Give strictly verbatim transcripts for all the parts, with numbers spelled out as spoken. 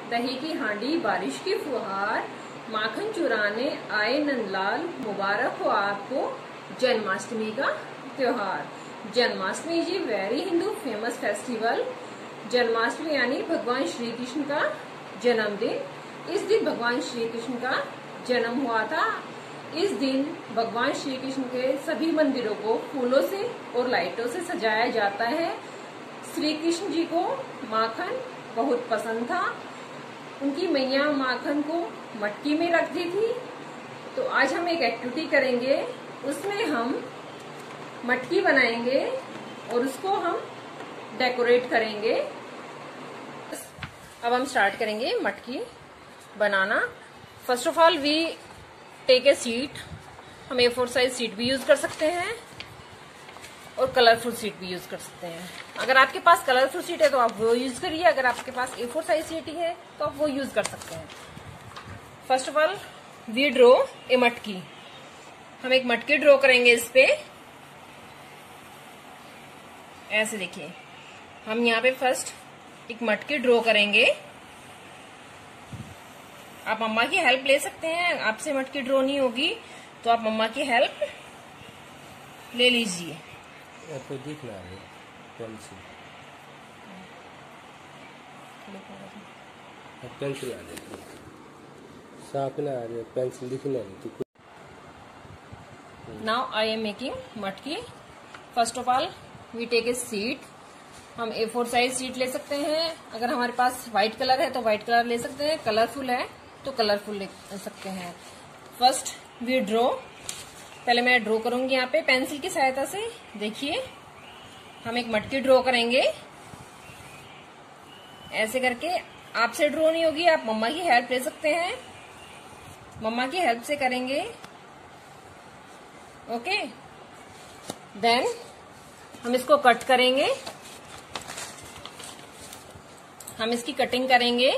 दही की हांडी बारिश की फुहार, माखन चुराने आए नंदलाल, मुबारक हो आपको जन्माष्टमी का त्योहार। जन्माष्टमी जी very Hindu famous festival. Janmashtami यानी भगवान श्री कृष्ण का जन्मदिन। इस दिन भगवान श्री कृष्ण का जन्म हुआ था। इस दिन भगवान श्री कृष्ण के सभी मंदिरों को फूलों से और लाइटों से सजाया जाता है। श्री कृष्ण जी को माखन बहुत पसंद था। उनकी मैया माखन को मटकी में रखती थी। तो आज हम एक एक्टिविटी करेंगे, उसमें हम मटकी बनाएंगे और उसको हम डेकोरेट करेंगे। अब हम स्टार्ट करेंगे मटकी बनाना। First of all we take a sheet. हम ए फोर साइज शीट भी यूज कर सकते हैं और कलरफुल शीट भी यूज कर सकते हैं। अगर आपके पास कलरफुल शीट है तो आप वो यूज करिए, अगर आपके पास ए फोर साइज शीट ही है तो आप वो यूज कर सकते हैं। First of all we draw a मटकी। हम एक मटकी ड्रॉ करेंगे इस पे। ऐसे देखिए, हम यहाँ पे फर्स्ट एक मटकी ड्रॉ करेंगे। आप मम्मा की हेल्प ले सकते हैं। आपसे मटकी ड्रॉ नहीं होगी तो आप मम्मा की हेल्प ले लीजिए। आपको दिख रहा है पेंसिल, पेंसिल आ रही है, साफ ना आ रही है, पेंसिल दिख नहीं रही। नाउ आई एम मेकिंग मटकी। First of all we take a sheet. हम ए फोर साइज शीट ले सकते हैं। अगर हमारे पास व्हाइट कलर है तो व्हाइट कलर ले सकते हैं, कलरफुल है तो कलरफुल ले सकते हैं। First we draw. पहले मैं ड्रॉ करूंगी यहाँ पे पेंसिल की सहायता से। देखिए, हम एक मटकी ड्रॉ करेंगे ऐसे करके। आपसे ड्रॉ नहीं होगी, आप मम्मा की हेल्प ले सकते हैं। मम्मा की हेल्प से करेंगे। ओके, देन हम इसको कट करेंगे। हम इसकी कटिंग करेंगे।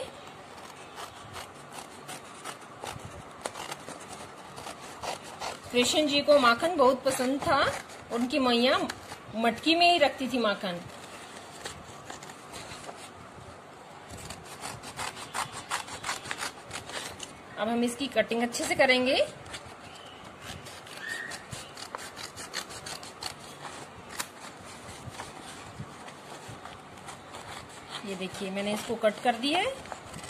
कृष्ण जी को माखन बहुत पसंद था। उनकी मैया मटकी में ही रखती थी माखन। अब हम इसकी कटिंग अच्छे से करेंगे। ये देखिए, मैंने इसको कट कर दिया है।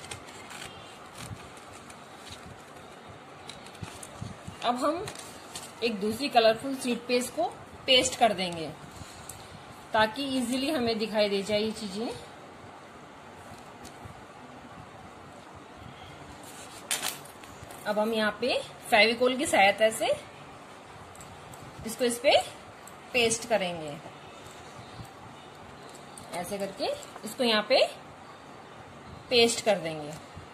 अब हम एक दूसरी कलरफुल शीट पे इसको पेस्ट कर देंगे ताकि इजीली हमें दिखाई दे जाए ये चीजें। अब हम यहाँ पे फेविकोल की सहायता से इसको इस पे पेस्ट करेंगे। ऐसे करके इसको यहाँ पे पेस्ट कर देंगे।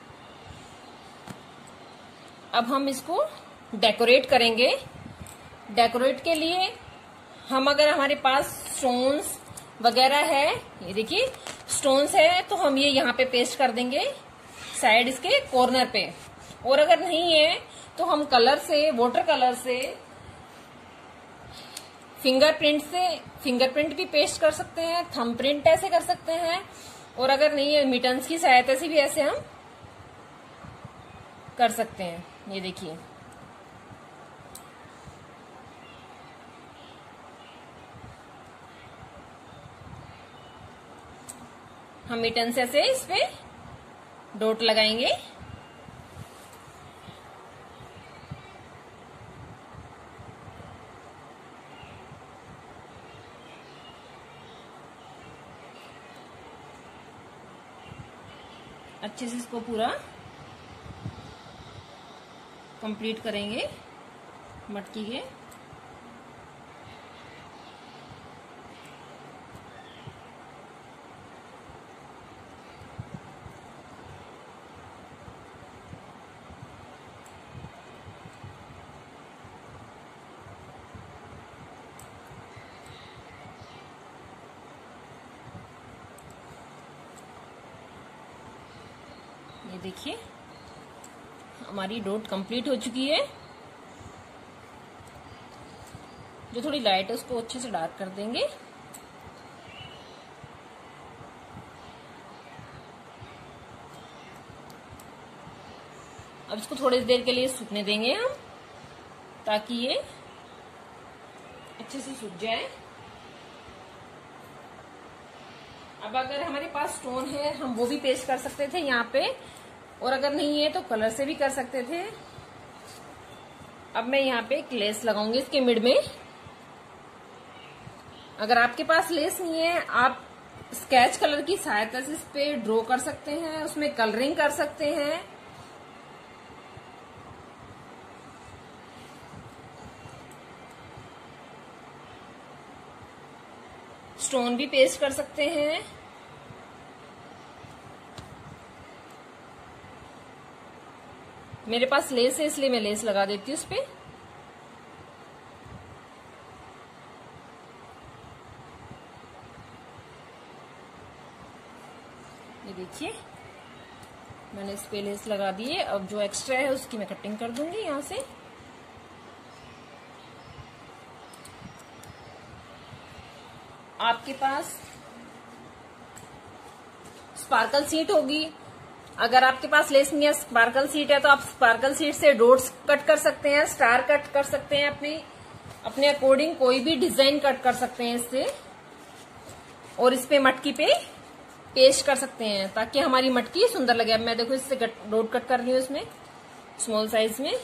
अब हम इसको डेकोरेट करेंगे। डेकोरेट के लिए हम, अगर हमारे पास स्टोन्स वगैरह है, ये देखिए स्टोन्स है, तो हम ये यहाँ पे पेस्ट कर देंगे साइड इसके कॉर्नर पे। और अगर नहीं है तो हम कलर से, वाटर कलर से, फिंगरप्रिंट से फिंगरप्रिंट भी पेस्ट कर सकते हैं, थंब प्रिंट ऐसे कर सकते हैं। और अगर नहीं है, मिटन्स की सहायता से भी ऐसे हम कर सकते हैं। ये देखिए, हम मिटन से ऐसे इस पे डॉट लगाएंगे। अच्छे से इसको पूरा कंप्लीट करेंगे मटकी के। ये देखिए, हमारी डॉट कंप्लीट हो चुकी है। जो थोड़ी लाइट है उसको अच्छे से डार्क कर देंगे। अब इसको थोड़ी देर के लिए सूखने देंगे हम, ताकि ये अच्छे से सूख जाए। अब अगर हमारे पास स्टोन है हम वो भी पेस्ट कर सकते थे यहाँ पे, और अगर नहीं है तो कलर से भी कर सकते थे। अब मैं यहाँ पे एक लेस लगाऊंगी इसके मिड में। अगर आपके पास लेस नहीं है, आप स्केच कलर की सहायता से इस पे ड्रॉ कर सकते हैं, उसमें कलरिंग कर सकते हैं। स्टोन भी पेस्ट कर सकते हैं। मेरे पास लेस है इसलिए मैं लेस लगा देती हूँ उस पे। ये देखिए मैंने इस पे लेस लगा दी है। अब जो एक्स्ट्रा है उसकी मैं कटिंग कर दूंगी यहाँ से। आपके पास स्पार्कल सीट होगी। अगर आपके पास लेस नहीं है, स्पार्कल सीट है, तो आप स्पार्कल सीट से डॉट्स कट कर सकते हैं, स्टार कट कर सकते हैं, अपनी अपने अकॉर्डिंग कोई भी डिजाइन कट कर सकते हैं इससे, और इस पे मटकी पे पेस्ट कर सकते हैं ताकि हमारी मटकी सुंदर लगे। अब मैं देखो इससे डॉट कट कर रही हूँ इसमें स्मॉल साइज में।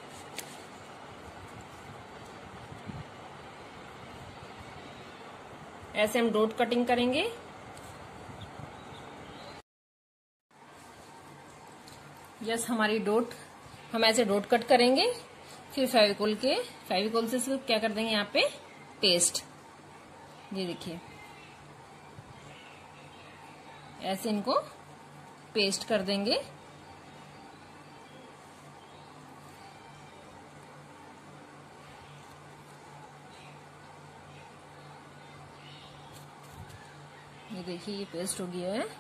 ऐसे हम डॉट कटिंग करेंगे। यस, हमारी डॉट हम ऐसे डॉट कट करेंगे। फिर फेविकोल के फेविकोल से सिर्फ क्या कर देंगे यहाँ पे पेस्ट। ये देखिए ऐसे इनको पेस्ट कर देंगे। ये देखिए ये पेस्ट हो गया है।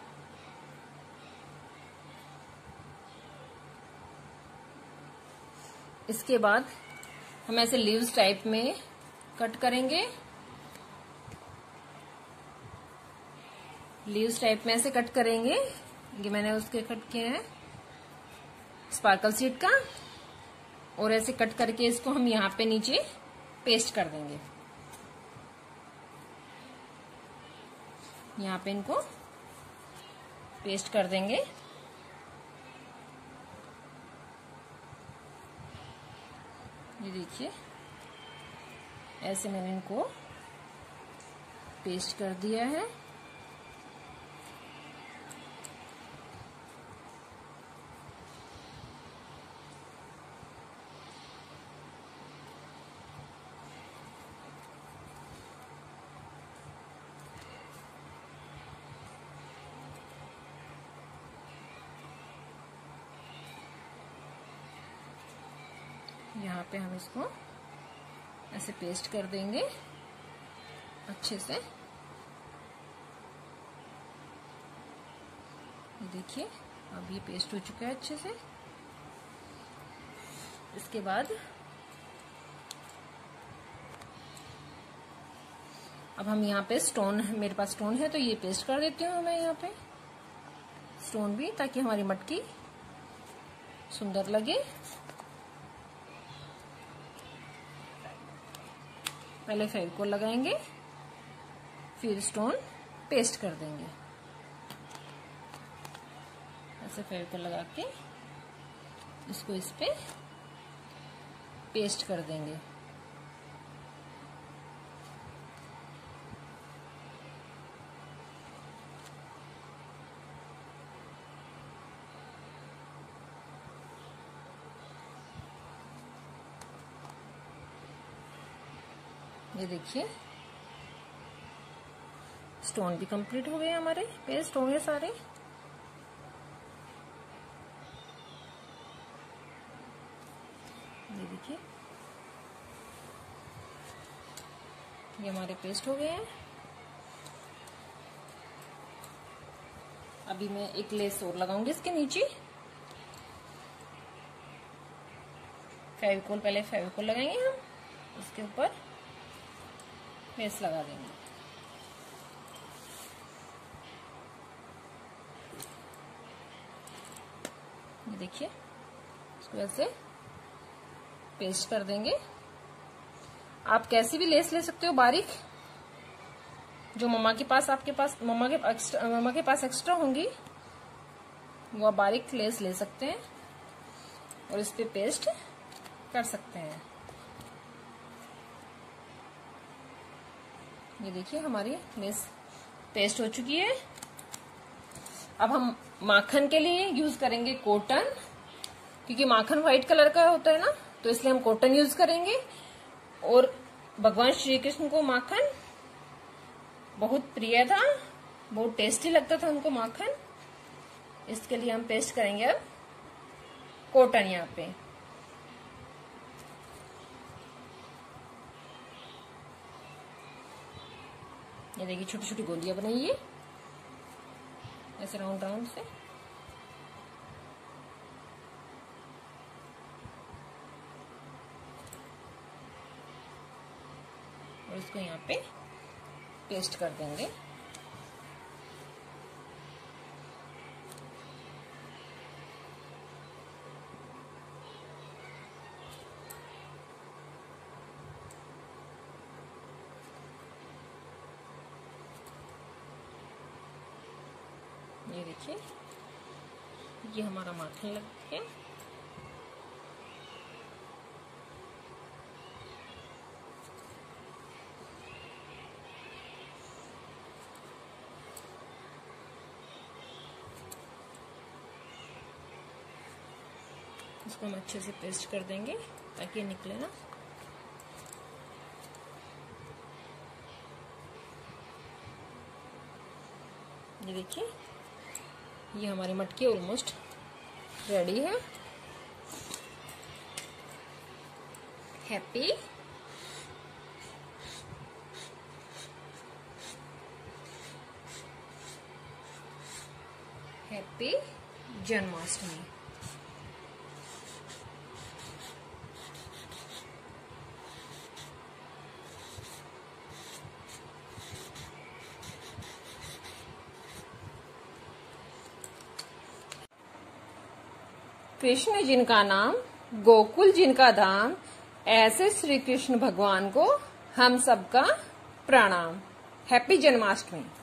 इसके बाद हम ऐसे लीव्स टाइप में कट करेंगे। लीव्स टाइप में ऐसे कट करेंगे। ये मैंने उसके कट किए हैं स्पार्कल सीट का, और ऐसे कट करके इसको हम यहाँ पे नीचे पेस्ट कर देंगे। यहाँ पे इनको पेस्ट कर देंगे। ये देखिए ऐसे मैंने इनको पेस्ट कर दिया है। यहाँ पे हम इसको ऐसे पेस्ट कर देंगे अच्छे से। ये देखिए अब ये पेस्ट हो चुका है अच्छे से। इसके बाद अब हम यहाँ पे स्टोन, मेरे पास स्टोन है तो ये पेस्ट कर देती हूँ मैं यहाँ पे स्टोन भी, ताकि हमारी मटकी सुंदर लगे। पहले फेविकोल लगाएंगे, फिर स्टोन पेस्ट कर देंगे। ऐसे फेविकोल लगा के इसको इस पे पेस्ट कर देंगे। ये देखिए स्टोन भी कंप्लीट हो गए हमारे, पेस्ट हो गए सारे। ये देखिए ये हमारे पेस्ट हो गए हैं। अभी मैं एक लेस और लगाऊंगी इसके नीचे। फेविकोल, पहले फेविकोल लगाएंगे हम, उसके ऊपर पेस्ट लगा देंगे। ये देखिए इसको ऐसे पेस्ट कर देंगे। आप कैसी भी लेस ले सकते हो बारीक, जो मम्मा के पास आपके पास मम्मा के एक्स्ट्रा मम्मा के पास एक्स्ट्रा होंगी वो आप बारीक लेस ले सकते हैं और इस पे पेस्ट कर सकते हैं। ये देखिए हमारी लेस पेस्ट हो चुकी है। अब हम माखन के लिए यूज करेंगे कॉटन, क्योंकि माखन व्हाइट कलर का होता है ना, तो इसलिए हम कॉटन यूज करेंगे। और भगवान श्री कृष्ण को माखन बहुत प्रिय था, बहुत टेस्टी लगता था उनको माखन, इसके लिए हम पेस्ट करेंगे अब कॉटन यहाँ पे। ये देखिए छोटी छोटी गोलियां बनाइए ऐसे राउंड राउंड से। और इसको यहाँ पे पेस्ट कर देंगे। ये देखिए ये हमारा माखन लग गया। इसको हम अच्छे से पेस्ट कर देंगे ताकि ये निकले ना। ये देखिए ये हमारी मटकी ऑलमोस्ट रेडी है। Happy happy Janmashtami. कृष्ण जिनका नाम, गोकुल जिनका धाम, ऐसे श्री कृष्ण भगवान को हम सबका प्रणाम। हैप्पी जन्माष्टमी।